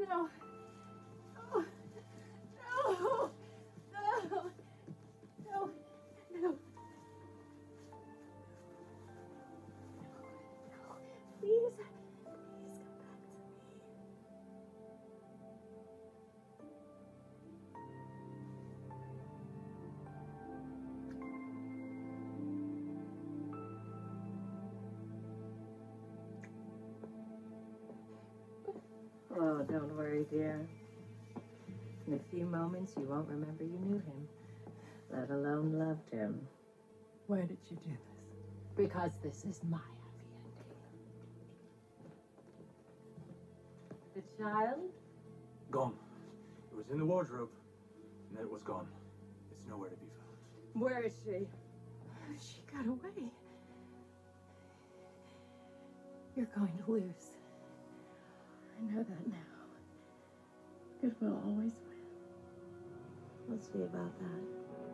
No. No. No. No. No. No. Please. Please come back to me. Oh, don't worry, dear. In a few moments, you won't remember you knew him, let alone loved him. Why did you do this? Because this is my happy ending. The child? Gone. It was in the wardrobe, and then it was gone. It's nowhere to be found. Where is she? She got away. You're going to lose. I know that now. Good will always win. We'll see about that.